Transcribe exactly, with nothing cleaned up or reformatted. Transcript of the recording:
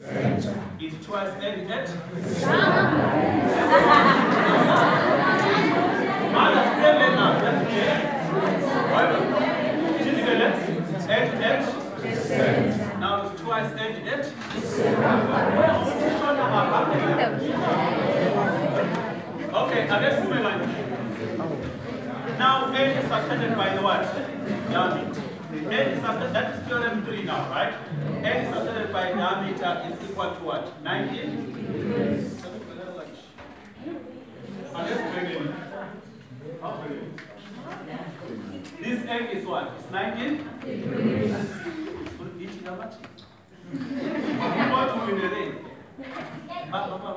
Is twice eight eight? Now it's twice eight eight. Okay, now let's move on. Now eight is subtracted by the what? Diameter. eight is subtracted, that is theorem three now, right? eight is subtracted by diameter is equal to what? nineteen? This egg is what? It's nineteen? Each how much? What will be the